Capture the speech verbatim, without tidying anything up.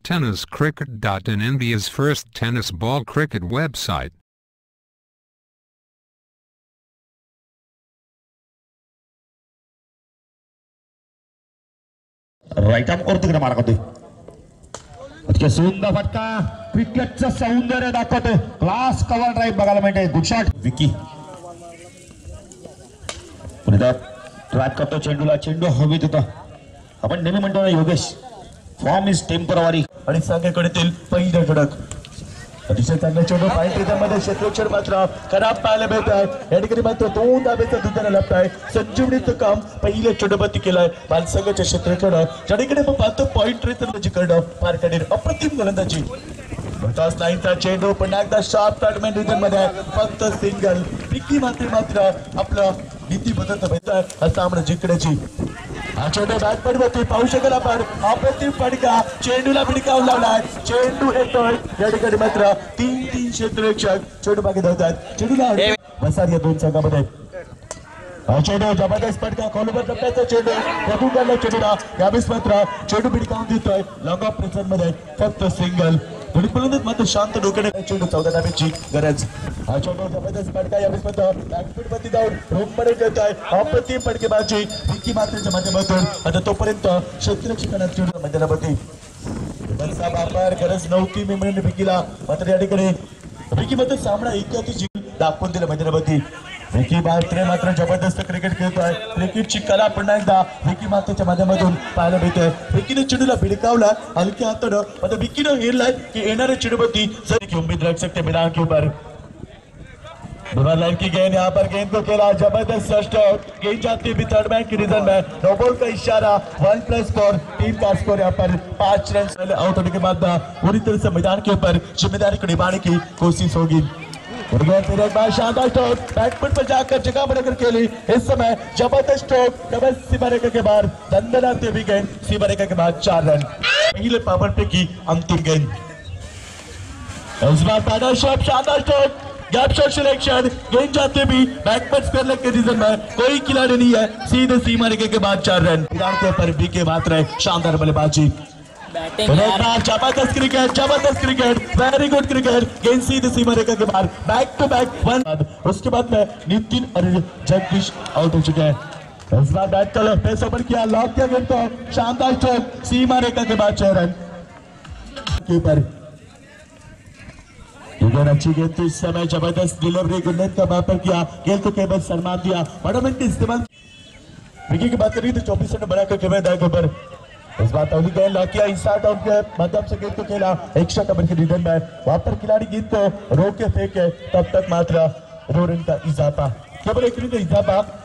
tennis cricket dot in, India's first tennis ball cricket website. Right arm और तिकडे मारा करतोय. इतके सुंदर फटका क्रिकेटचं सौंदर्य दाखवतो. क्लास कव्हर ड्राइव्ह बघायला मिळते. Good shot Vicky. पुन्हा ट्रॅक करतो चेंडूला. चेंडू हवेत होता. आपण नेहमी म्हणतो ना योगेश, फॉर्म इज टेम्पररी. आणि संघाकडील पहिलं षटक अतिशय चांगला चेंडू फाईन रिदममध्ये क्षेत्ररक्षण मात्र खराब पाहायला मिळत आहे. या ठिकाणी मात्र दोन धाब्याचा दुधाने लपत आहे. संजीवनीचं काम पहिल्या चेंडूवरती केलंय बालसंघाच्या क्षेत्ररक्षण. ज्या ठिकाणी आपण पाहतो पॉईंट रिदमची करणं पार काढेल अप्रतिम गोलंदाजी. बटास लाईनचा चेंडू पुन्हा एकदा शार्प टर्मेंट रिदम मध्ये फक्त सिंगल. विकी मात्र मात्र आपलं नीती बदलत भेटतोय हा सामना जिंकण्याची. हा चेंडू बॅटपड वरती पाहू शकेल आपण. अप्रतिम फटका चेंडूला भिडकावून लावलाय. चेंडू येतोय या ठिकाणी मात्र तीन तीन क्षेत्ररक्षक चेंडू मागे धावतात. चेंडूला बसार या दोन संघामध्ये. हा चेंडू जबरदस्त फटका कॉलवर टप्प्याचा चेंडू बघून काढला चेंडूला. यावेळेस मात्र चेंडू भिडकावून देतोय लॉंग ऑफ प्रेझर मध्ये फक्त सिंगल. दोन्ही मात्र शांत डोक्याने चेंडू चौदा धाब्याची गरज. हा चेंडू जबरदस्त फटका यावेळेस मात्र बॅकफूट वरती जाऊन रोखमध्ये देत आहे. अप्रतिम फटकेबाजी विकी मात्रेच्या माध्यमातून. आता तोपर्यंत क्षेत्ररक्षकांना चेंडू मैदानावरती वापर गरज नव्हती मी म्हणून विकीला. मात्र या ठिकाणी विकी मात्र सामना इतक्यात जिंकून दाखवून दिला मैदानावरती. विकी मात्रे मात्र जबरदस्त क्रिकेट खेळतोय. क्रिकेटची कला पुन्हा एकदा विकी मात्रेच्या माध्यमातून पाहायला मिळते. विकीने चेंडूला भिडकावला हलक्या हातानं. आता विकीनं हेरलाय की येणाऱ्या चेंडूवरती जर उम्मीद रख सकते मैदान के ऊपर. लाइन की गेंद यहाँ पर गेंद को खेला जबरदस्त स्ट्रोक. गेंद जाती भी थर्ड मैन की रीजन में. नो बॉल का इशारा. वन प्लस फोर टीम का स्कोर यहाँ पर पांच रन आउट होने के बाद पूरी तरह से मैदान के ऊपर जिम्मेदारी को निभाने की कोशिश होगी. फिर एक बार शानदार स्ट्रोक बैटफुट पर जाकर जगह बनाकर खेली. इस समय जबरदस्त स्ट्रोक डबल सीमा रेखा के बाहर दंदनाते हुए गेंद सीमा रेखा के बाद चार रन. पहले पावर प्ले की अंतिम गेंद. इस बार पैदल शॉट शानदार स्ट्रोक गैप शॉट सिलेक्शन. गेंद जाते भी बैकवर्ड स्क्वायर के रीजन में कोई खिलाड़ी नहीं है. सीधे सीमा रेखा के बाद चार रन. मैदान के ऊपर बीके मात्र शानदार बल्लेबाजी. जबरदस्त क्रिकेट जबरदस्त क्रिकेट वेरी गुड क्रिकेट. गेंद सीधे सीमा रेखा के बाहर बैक टू बैक वन. उसके बाद में नितिन और जगदीश आउट हो चुके हैं. इस बार बैट का पेस ओवर किया लॉक किया गेंद को. शानदार स्ट्रोक सीमा रेखा के बाद छह रन के ऊपर. अच्छी गेंद थी. इस समय जबरदस्त डिलीवरी गुरनेत का वापर किया. गेंद को केवल सम्मान दिया. बड़ा मिनट इस्तेमाल विकेट की बात करिए तो चौबीस रन बनाकर केवल दाएं के ऊपर. इस बार अगली गेंद लॉक किया इंसाइड आउट के माध्यम से गेंद को खेला एक्स्ट्रा कवर के रिटर्न में. वहां पर खिलाड़ी गेंद को रोक के फेंके तब तक मात्र दो रन का इजाफा. केवल एक रन का इजाफा